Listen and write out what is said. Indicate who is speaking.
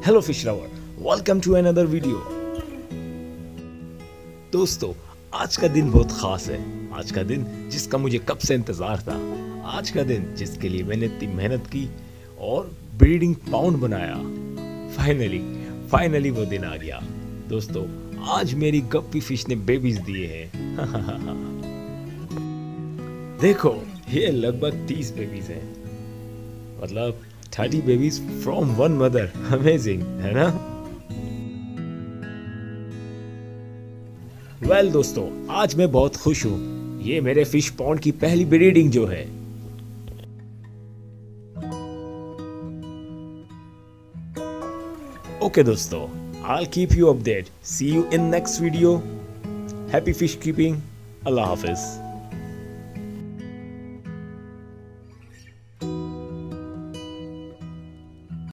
Speaker 1: Hello fish lover, welcome to another video. दोस्तों, आज का दिन बहुत खास है। आज का दिन जिसका मुझे कब से इंतजार था, आज का दिन जिसके लिए मैंने इतनी मेहनत की और ब्रीडिंग पाउंड बनाया। फाइनली वो दिन आ गया। दोस्तों, आज मेरी गप्पी फिश ने बेबीज दिए हैं। देखो, ये लगभग 30 बेबीज हैं, मतलब 30 babies from one mother. Amazing है ना? वेल दोस्तों, आज मैं बहुत खुश हूँ। ये मेरे फिश पॉन्ड की पहली ब्रीडिंग जो है। ओके दोस्तों, I'll keep you updated. See you in next video. Happy fish keeping. Allah Hafiz.